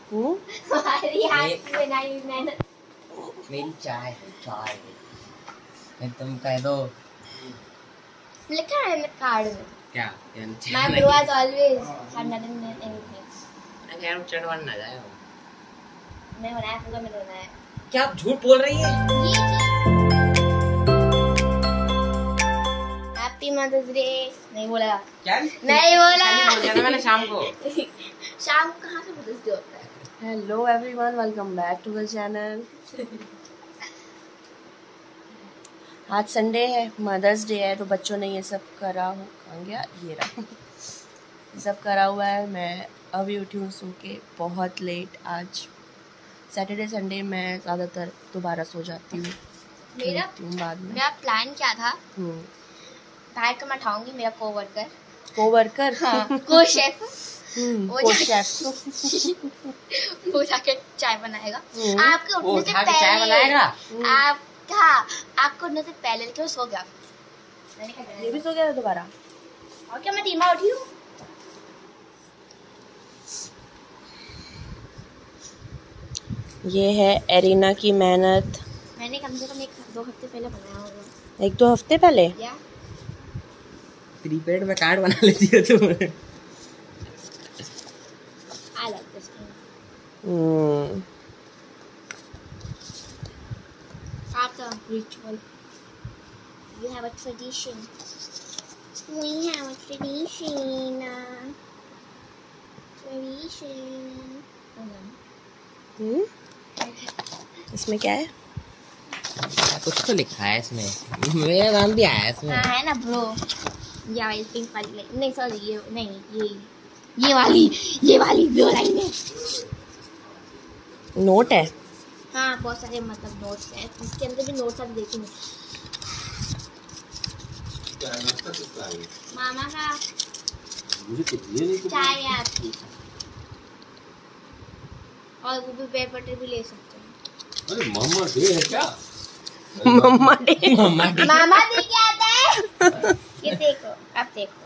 मेरी चाय तुम कह दो लिखा है कार्ड में क्या My bro has always had nothing anything. अगर चढ़वान ना जाए मैं बनाया पूरा मैंने बनाया। क्या आप झूठ बोल रही है? हैप्पी मदर्स डे नहीं बोला क्या? नहीं बोला मैंने शाम को शाम को कहाँ से मदर्स डे होता है? Hello everyone, welcome back to the channel. आज संडे है, मदर्स डे है, तो बच्चों ने ये सब करा हो गया, ये रहा ये सब करा हुआ है। मैं अभी उठी हूँ सो के बहुत लेट। आज सैटरडे संडे मैं ज़्यादातर दोबारा सो जाती हूँ बाद में। मेरा प्लान क्या था, बाहर का मैं उठाऊंगी मेरा कोवर्कर हाँ, को शेफ वो जाके चाय बनाएगा। आपके उठने से पहले चाय बनाएगा। आपको उठने से पहले लेकिन वो सो गया। ये भी सो गया दोबारा। और क्या मैं धीमा उठी हूँ। ये है एरिना की मेहनत। मैंने कम से कम 1-2 हफ्ते पहले बनाया होगा। 1-2 हफ्ते पहले? प्रीपेड में कार्ड बना लेती हो तुम। I like this thing. After ritual, we have a tradition. We have a tradition. इसमें क्या है? कुछ तो लिखा है इसमें, मेरा नाम भी आया है इसमें। हाँ है ना ब्रो। ये वाली पिंक वाली नहीं, सॉरी ये नहीं, ये वाली ब्लू लाइन है। नोट है? हाँ बहुत सारे मतलब नोट्स हैं, इसके अंदर भी नोट्स आप देखेंगे। मामा का चाय है आपकी, और वो भी पेपर बटर भी ले सकते हैं। अरे मामा डे है क्या? मम्मा डे मामा डे क्या आता है? ये देखो, आप देखो।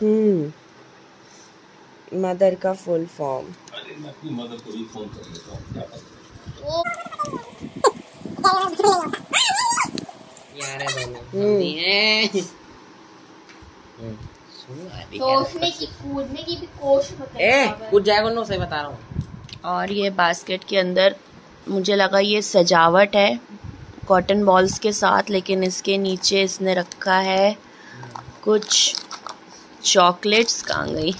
मदर का फुल फॉर्म। अरे मैं अपनी मदर को भी फोन कर लेता हूँ, क्या पता। यार सोचने की कूदने की भी कोशिश मत करना। कूद जाएगा ना, सही बता रहा हूँ। और ये बास्केट के अंदर मुझे लगा ये सजावट है कॉटन बॉल्स के साथ, लेकिन इसके नीचे इसने रखा है कुछ चॉकलेट्स। कहाँ गई?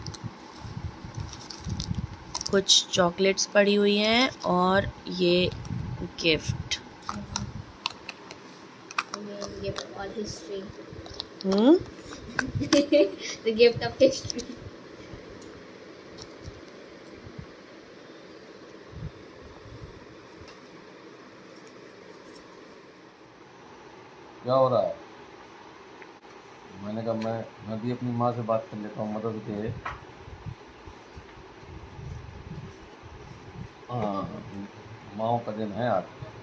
कुछ चॉकलेट्स पड़ी हुई हैं और ये gift. All history. The gift of history. क्या हो रहा है? मैंने कहा मैं भी अपनी माँ से बात कर लेता हूँ मदद के। हाँ, माँ का दिन है आज।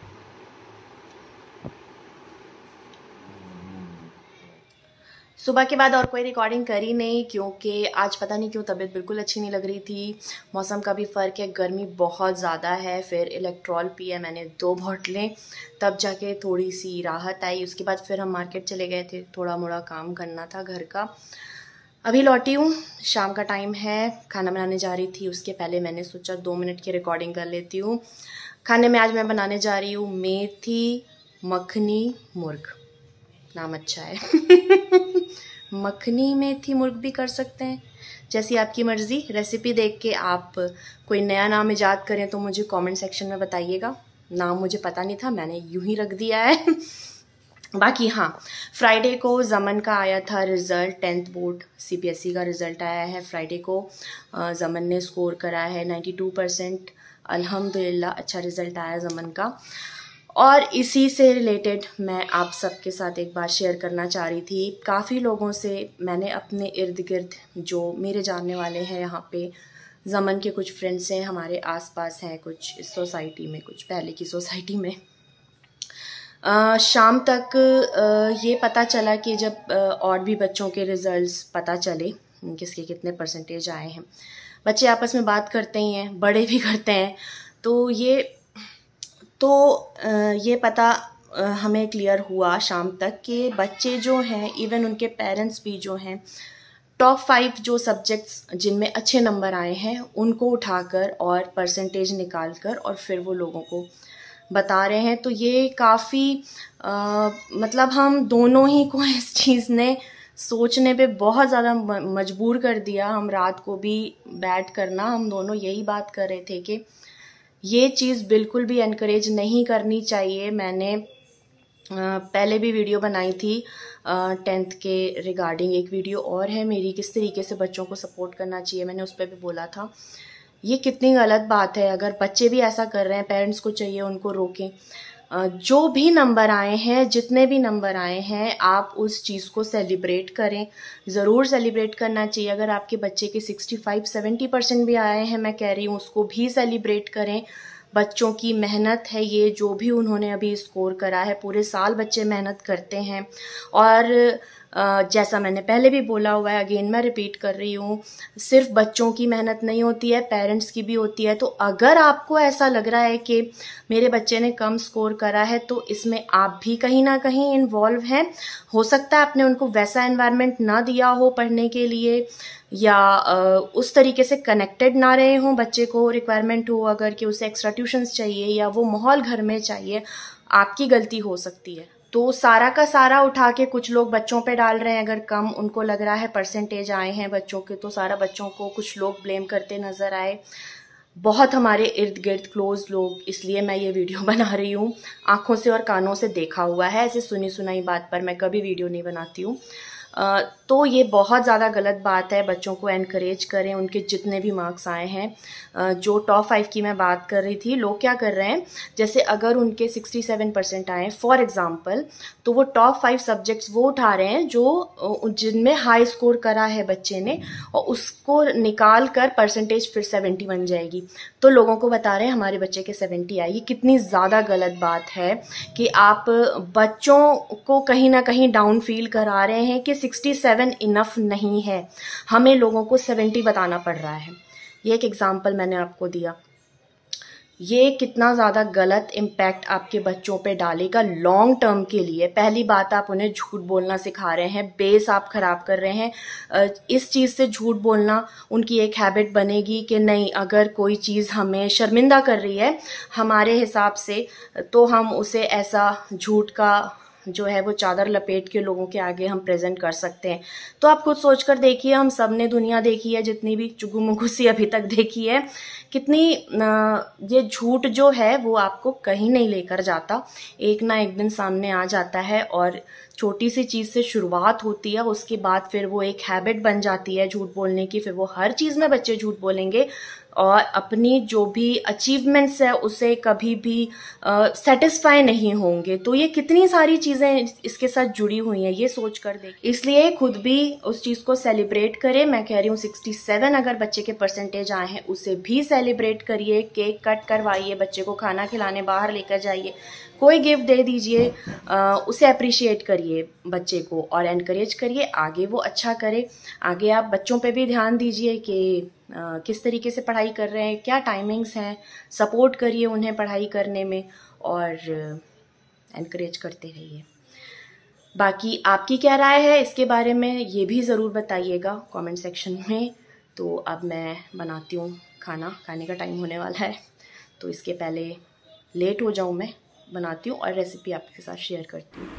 सुबह के बाद और कोई रिकॉर्डिंग करी नहीं, क्योंकि आज पता नहीं क्यों तबीयत बिल्कुल अच्छी नहीं लग रही थी। मौसम का भी फ़र्क है, गर्मी बहुत ज़्यादा है। फिर इलेक्ट्रॉल पिया मैंने 2 बोतलें, तब जाके थोड़ी सी राहत आई। उसके बाद फिर हम मार्केट चले गए थे, थोड़ा मोड़ा काम करना था घर का। अभी लौटी हूँ, शाम का टाइम है, खाना बनाने जा रही थी। उसके पहले मैंने सोचा 2 मिनट की रिकॉर्डिंग कर लेती हूँ। खाने में आज मैं बनाने जा रही हूँ मेथी मखनी मुर्ग। नाम अच्छा है। मखनी मेथी मुर्ग भी कर सकते हैं, जैसी आपकी मर्ज़ी। रेसिपी देख के आप कोई नया नाम इजाद करें तो मुझे कमेंट सेक्शन में बताइएगा। नाम मुझे पता नहीं था, मैंने यूं ही रख दिया है। बाकी हाँ, फ्राइडे को जमन का आया था रिज़ल्ट, 10th बोर्ड CBSE का रिज़ल्ट आया है फ्राइडे को। जमन ने स्कोर करा है 92%। अल्हम्दुलिल्लाह अच्छा रिज़ल्ट आया जमन का। और इसी से रिलेटेड मैं आप सबके साथ एक बात शेयर करना चाह रही थी। काफ़ी लोगों से मैंने अपने इर्द गिर्द, जो मेरे जानने वाले हैं यहाँ पे, जमन के कुछ फ्रेंड्स हैं, हमारे आसपास हैं, कुछ इस सोसाइटी में, कुछ पहले की सोसाइटी में, शाम तक ये पता चला कि जब और भी बच्चों के रिज़ल्ट्स पता चले, किसके कितने परसेंटेज आए हैं, बच्चे आपस में बात करते ही हैं, बड़े भी करते हैं। तो ये पता हमें क्लियर हुआ शाम तक कि बच्चे जो हैं, इवन उनके पेरेंट्स भी जो हैं, टॉप 5 जो सब्जेक्ट्स जिनमें अच्छे नंबर आए हैं उनको उठाकर और परसेंटेज निकाल कर और फिर वो लोगों को बता रहे हैं। तो ये काफ़ी मतलब हम दोनों ही को इस चीज़ ने सोचने पे बहुत ज़्यादा मजबूर कर दिया। हम रात को भी बैठ करना हम दोनों यही बात कर रहे थे कि ये चीज़ बिल्कुल भी एनकरेज नहीं करनी चाहिए। मैंने पहले भी वीडियो बनाई थी 10th के रिगार्डिंग, एक वीडियो और है मेरी, किस तरीके से बच्चों को सपोर्ट करना चाहिए। मैंने उस पर भी बोला था ये कितनी गलत बात है। अगर बच्चे भी ऐसा कर रहे हैं, पेरेंट्स को चाहिए उनको रोकें। जो भी नंबर आए हैं, जितने भी नंबर आए हैं, आप उस चीज़ को सेलिब्रेट करें, ज़रूर सेलिब्रेट करना चाहिए। अगर आपके बच्चे के 65-70% भी आए हैं, मैं कह रही हूँ, उसको भी सेलिब्रेट करें। बच्चों की मेहनत है ये, जो भी उन्होंने अभी स्कोर करा है। पूरे साल बच्चे मेहनत करते हैं और जैसा मैंने पहले भी बोला हुआ है, अगेन मैं रिपीट कर रही हूँ, सिर्फ बच्चों की मेहनत नहीं होती है, पेरेंट्स की भी होती है। तो अगर आपको ऐसा लग रहा है कि मेरे बच्चे ने कम स्कोर करा है, तो इसमें आप भी कहीं ना कहीं इन्वॉल्व हैं। हो सकता है आपने उनको वैसा एनवायरनमेंट ना दिया हो पढ़ने के लिए, या उस तरीके से कनेक्टेड ना रहे हों। बच्चे को रिक्वायरमेंट हो अगर कि उसे एक्स्ट्रा ट्यूशन्स चाहिए या वो माहौल घर में चाहिए, आपकी गलती हो सकती है। तो सारा का सारा उठा के कुछ लोग बच्चों पे डाल रहे हैं। अगर कम उनको लग रहा है परसेंटेज आए हैं बच्चों के, तो सारा बच्चों को कुछ लोग ब्लेम करते नज़र आए। बहुत हमारे इर्द गिर्द क्लोज लोग, इसलिए मैं ये वीडियो बना रही हूँ, आंखों से और कानों से देखा हुआ है। ऐसे सुनी सुनाई बात पर मैं कभी वीडियो नहीं बनाती हूँ। तो ये बहुत ज़्यादा गलत बात है। बच्चों को एनकरेज करें, उनके जितने भी मार्क्स आए हैं। जो टॉप 5 की मैं बात कर रही थी, लोग क्या कर रहे हैं, जैसे अगर उनके 67% आए फॉर एग्जांपल, तो वो टॉप 5 सब्जेक्ट्स वो उठा रहे हैं जो जिनमें हाई स्कोर करा है बच्चे ने, और उसको निकाल कर परसेंटेज फिर 70 बन जाएगी। तो लोगों को बता रहे हैं हमारे बच्चे के 70 आए। ये कितनी ज़्यादा गलत बात है कि आप बच्चों को कहीं ना कहीं डाउन फील करा रहे हैं कि 67 इनफ नहीं है, हमें लोगों को 70 बताना पड़ रहा है। ये एक एग्जांपल मैंने आपको दिया। ये कितना ज़्यादा गलत इम्पैक्ट आपके बच्चों पे डालेगा लॉन्ग टर्म के लिए। पहली बात, आप उन्हें झूठ बोलना सिखा रहे हैं, बेस आप खराब कर रहे हैं। इस चीज़ से झूठ बोलना उनकी एक हैबिट बनेगी कि नहीं, अगर कोई चीज़ हमें शर्मिंदा कर रही है हमारे हिसाब से, तो हम उसे ऐसा झूठ का जो है वो चादर लपेट के लोगों के आगे हम प्रेजेंट कर सकते हैं। तो आप खुद सोचकर देखिए, हम सब ने दुनिया देखी है, जितनी भी चुगुमुगु सी अभी तक देखी है, कितनी ये झूठ जो है वो आपको कहीं नहीं लेकर जाता, एक ना एक दिन सामने आ जाता है। और छोटी सी चीज़ से शुरुआत होती है, उसके बाद फिर वो एक हैबिट बन जाती है झूठ बोलने की। फिर वो हर चीज़ में बच्चे झूठ बोलेंगे और अपनी जो भी अचीवमेंट्स है उसे कभी भी सेटिस्फाई नहीं होंगे। तो ये कितनी सारी चीज़ें इसके साथ जुड़ी हुई हैं, ये सोच कर देखिए। इसलिए खुद भी उस चीज़ को सेलिब्रेट करें। मैं कह रही हूँ 67 अगर बच्चे के परसेंटेज आए हैं, उसे भी सेलिब्रेट करिए, केक कट करवाइए, बच्चे को खाना खिलाने बाहर लेकर जाइए, कोई गिफ्ट दे दीजिए, उसे अप्रिशिएट करिए बच्चे को और एनकरेज करिए, आगे वो अच्छा करे। आगे आप बच्चों पे भी ध्यान दीजिए कि किस तरीके से पढ़ाई कर रहे हैं, क्या टाइमिंग्स हैं, सपोर्ट करिए उन्हें पढ़ाई करने में और एनकरेज करते रहिए। बाकी आपकी क्या राय है इसके बारे में, ये भी ज़रूर बताइएगा कमेंट सेक्शन में। तो अब मैं बनाती हूँ खाने का टाइम होने वाला है, तो इसके पहले लेट हो जाऊँ मैं बनाती हूँ और रेसिपी आपके साथ शेयर करती हूँ।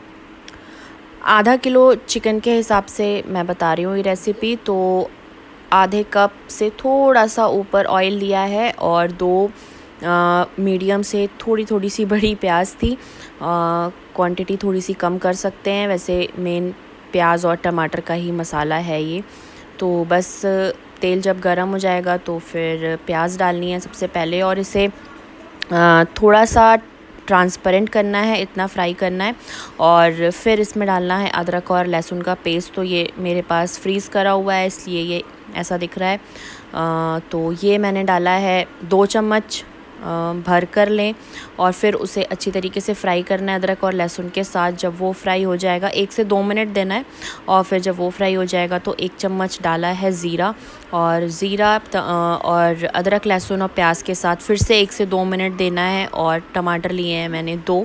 आधा किलो चिकन के हिसाब से मैं बता रही हूँ ये रेसिपी। तो आधे कप से थोड़ा सा ऊपर ऑयल लिया है और 2 मीडियम से थोड़ी सी बड़ी प्याज थी। क्वांटिटी थोड़ी सी कम कर सकते हैं, वैसे मेन प्याज और टमाटर का ही मसाला है ये। तो बस तेल जब गर्म हो जाएगा तो फिर प्याज डालनी है सबसे पहले और इसे थोड़ा सा ट्रांसपेरेंट करना है, इतना फ्राई करना है। और फिर इसमें डालना है अदरक और लहसुन का पेस्ट। तो ये मेरे पास फ्रीज़ करा हुआ है इसलिए ये ऐसा दिख रहा है। तो ये मैंने डाला है 2 चम्मच भर कर लें और फिर उसे अच्छी तरीके से फ्राई करना है अदरक और लहसुन के साथ। जब वो फ्राई हो जाएगा 1 से 2 मिनट देना है और फिर जब वो फ्राई हो जाएगा तो 1 चम्मच डाला है ज़ीरा, और ज़ीरा और अदरक लहसुन और प्याज के साथ फिर से 1 से 2 मिनट देना है। और टमाटर लिए हैं मैंने 2,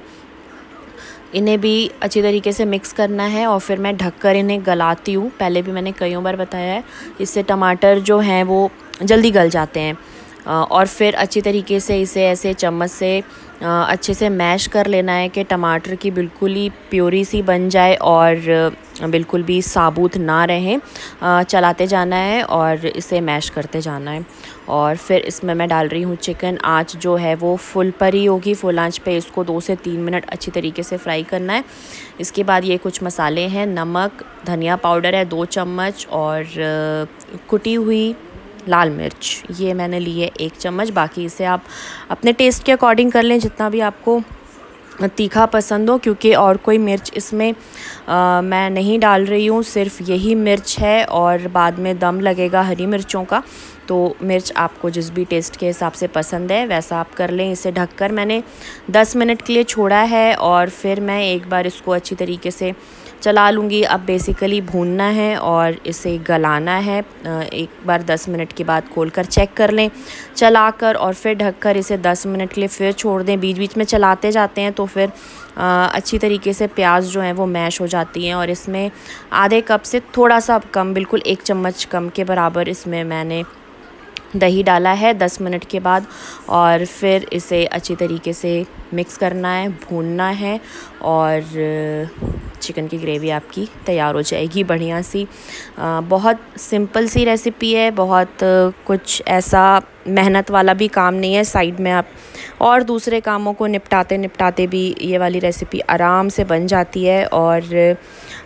इन्हें भी अच्छी तरीके से मिक्स करना है और फिर मैं ढककर इन्हें गलाती हूँ। पहले भी मैंने कईयों बार बताया है, इससे टमाटर जो हैं वो जल्दी गल जाते हैं। और फिर अच्छी तरीके से इसे ऐसे चम्मच से अच्छे से मैश कर लेना है कि टमाटर की बिल्कुल ही प्योरी सी बन जाए और बिल्कुल भी साबुत ना रहें। चलाते जाना है और इसे मैश करते जाना है। और फिर इसमें मैं डाल रही हूँ चिकन। आँच जो है वो फुल पर ही होगी, फुल आँच पे इसको 2 से 3 मिनट अच्छी तरीके से फ्राई करना है। इसके बाद ये कुछ मसाले हैं, नमक, धनिया पाउडर है 2 चम्मच और कुटी हुई लाल मिर्च ये मैंने ली है 1 चम्मच। बाकी इसे आप अपने टेस्ट के अकॉर्डिंग कर लें, जितना भी आपको तीखा पसंद हो, क्योंकि और कोई मिर्च इसमें मैं नहीं डाल रही हूँ, सिर्फ यही मिर्च है और बाद में दम लगेगा हरी मिर्चों का। तो मिर्च आपको जिस भी टेस्ट के हिसाब से पसंद है वैसा आप कर लें। इसे ढककर मैंने 10 मिनट के लिए छोड़ा है और फिर मैं एक बार इसको अच्छी तरीके से चला लूँगी। अब बेसिकली भूनना है और इसे गलाना है। एक बार 10 मिनट के बाद खोलकर चेक कर लें चलाकर और फिर ढककर इसे 10 मिनट के लिए फिर छोड़ दें। बीच बीच में चलाते जाते हैं तो फिर अच्छी तरीके से प्याज जो हैं वो मैश हो जाती हैं। और इसमें आधे कप से थोड़ा सा कम, बिल्कुल 1 चम्मच कम के बराबर इसमें मैंने दही डाला है 10 मिनट के बाद। और फिर इसे अच्छी तरीके से मिक्स करना है, भूनना है और चिकन की ग्रेवी आपकी तैयार हो जाएगी बढ़िया सी। बहुत सिंपल सी रेसिपी है, बहुत कुछ ऐसा मेहनत वाला भी काम नहीं है। साइड में आप और दूसरे कामों को निपटाते निपटाते भी ये वाली रेसिपी आराम से बन जाती है और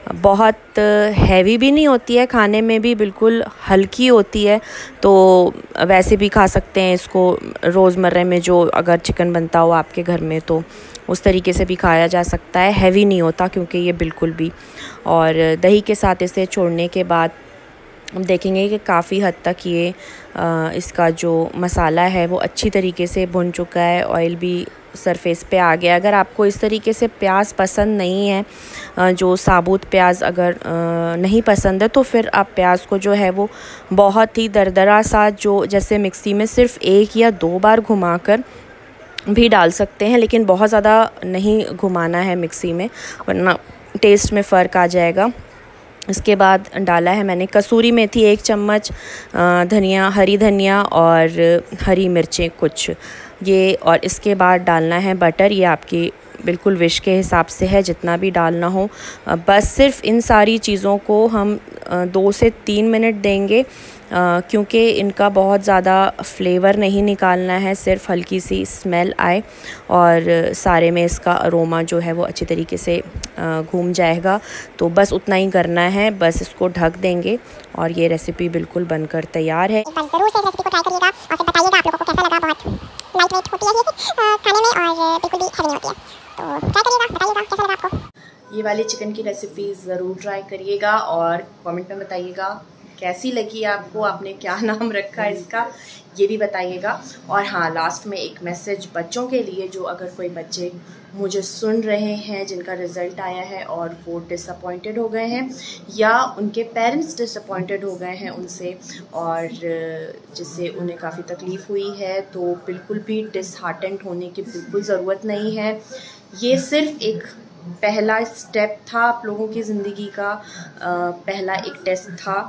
बहुत हैवी भी नहीं होती है, खाने में भी बिल्कुल हल्की होती है। तो वैसे भी खा सकते हैं इसको रोज़मर्रा में, जो अगर चिकन बनता हो आपके घर में तो उस तरीके से भी खाया जा सकता है। हैवी नहीं होता क्योंकि ये बिल्कुल भी। और दही के साथ इसे छोड़ने के बाद हम देखेंगे कि काफ़ी हद तक ये इसका जो मसाला है वो अच्छी तरीके से भुन चुका है, ऑयल भी सरफेस पे आ गया। अगर आपको इस तरीके से प्याज पसंद नहीं है, जो साबुत प्याज अगर नहीं पसंद है, तो फिर आप प्याज को जो है वो बहुत ही दरदरा सा, जो जैसे मिक्सी में सिर्फ 1 या 2 बार घुमाकर भी डाल सकते हैं, लेकिन बहुत ज़्यादा नहीं घुमाना है मिक्सी में, वरना टेस्ट में फ़र्क आ जाएगा। इसके बाद डाला है मैंने कसूरी मेथी 1 चम्मच, धनिया, हरी धनिया और हरी मिर्चें कुछ ये। और इसके बाद डालना है बटर, ये आपकी बिल्कुल विश के हिसाब से है जितना भी डालना हो। बस सिर्फ इन सारी चीज़ों को हम 2 से 3 मिनट देंगे, क्योंकि इनका बहुत ज़्यादा फ्लेवर नहीं निकालना है, सिर्फ हल्की सी स्मेल आए और सारे में इसका अरोमा जो है वो अच्छी तरीके से घूम जाएगा। तो बस उतना ही करना है, बस इसको ढक देंगे और ये रेसिपी बिल्कुल बनकर तैयार है। एक बार ज़रूर से इस रेसिपी को ट्राई करिएगा और फिर बताइएगा आप लोगों को कैसा लगा। बहुत लाइट वेट होती है ये खाने में और बिल्कुल भी हैवी नहीं होती है, तो ट्राई करिएगा, बताइएगा कैसा लगा आपको। ये वाली चिकन की रेसिपी ज़रूर ट्राई करिएगा और कमेंट में बताइएगा कैसी लगी आपको, आपने क्या नाम रखा है इसका ये भी बताइएगा। और हाँ, लास्ट में एक मैसेज बच्चों के लिए, जो अगर कोई बच्चे मुझे सुन रहे हैं जिनका रिज़ल्ट आया है और वो डिसअपॉइंटेड हो गए हैं या उनके पेरेंट्स डिसअपॉइंटेड हो गए हैं उनसे और जिससे उन्हें काफ़ी तकलीफ़ हुई है, तो बिल्कुल भी डिसहार्टेंड होने की बिल्कुल ज़रूरत नहीं है। ये सिर्फ एक पहला स्टेप था आप लोगों की ज़िंदगी का, पहला एक टेस्ट था।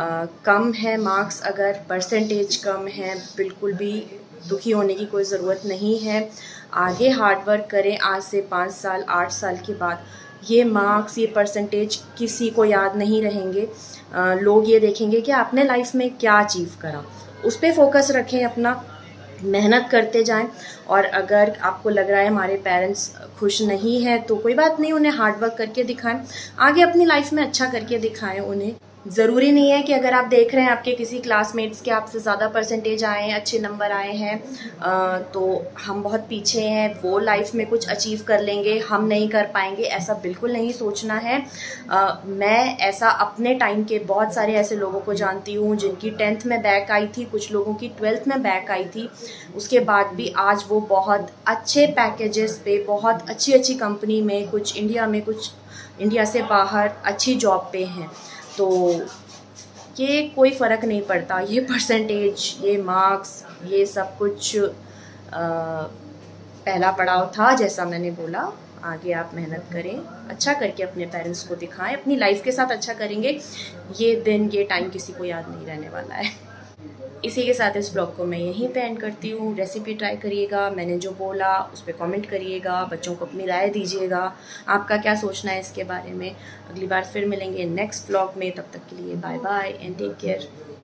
कम है मार्क्स, अगर परसेंटेज कम है, बिल्कुल भी दुखी होने की कोई ज़रूरत नहीं है। आगे हार्ड वर्क करें। आज से 5 साल 8 साल के बाद ये मार्क्स, ये परसेंटेज किसी को याद नहीं रहेंगे। लोग ये देखेंगे कि आपने लाइफ में क्या अचीव करा, उस पर फोकस रखें, अपना मेहनत करते जाएं। और अगर आपको लग रहा है हमारे पेरेंट्स खुश नहीं है तो कोई बात नहीं, उन्हें हार्ड वर्क करके दिखाएं, आगे अपनी लाइफ में अच्छा करके दिखाएं उन्हें। ज़रूरी नहीं है कि अगर आप देख रहे हैं आपके किसी क्लासमेट्स के आपसे ज़्यादा परसेंटेज आए हैं, अच्छे नंबर आए हैं, तो हम बहुत पीछे हैं, वो लाइफ में कुछ अचीव कर लेंगे, हम नहीं कर पाएंगे, ऐसा बिल्कुल नहीं सोचना है। मैं ऐसा अपने टाइम के बहुत सारे ऐसे लोगों को जानती हूँ जिनकी 10th में बैक आई थी, कुछ लोगों की 12th में बैक आई थी, उसके बाद भी आज वो बहुत अच्छे पैकेजेस पे, बहुत अच्छी कंपनी में, कुछ इंडिया में, कुछ इंडिया से बाहर अच्छी जॉब पे हैं। तो ये कोई फ़र्क नहीं पड़ता, ये परसेंटेज, ये मार्क्स, ये सब कुछ पहला पड़ाव था। जैसा मैंने बोला, आगे आप मेहनत करें, अच्छा करके अपने पेरेंट्स को दिखाएं, अपनी लाइफ के साथ अच्छा करेंगे। ये दिन, ये टाइम किसी को याद नहीं रहने वाला है। इसी के साथ इस ब्लॉग को मैं यहीं पे एंड करती हूँ। रेसिपी ट्राई करिएगा, मैंने जो बोला उस पर कमेंट करिएगा, बच्चों को अपनी राय दीजिएगा, आपका क्या सोचना है इसके बारे में। अगली बार फिर मिलेंगे नेक्स्ट ब्लॉग में, तब तक के लिए bye bye and take care.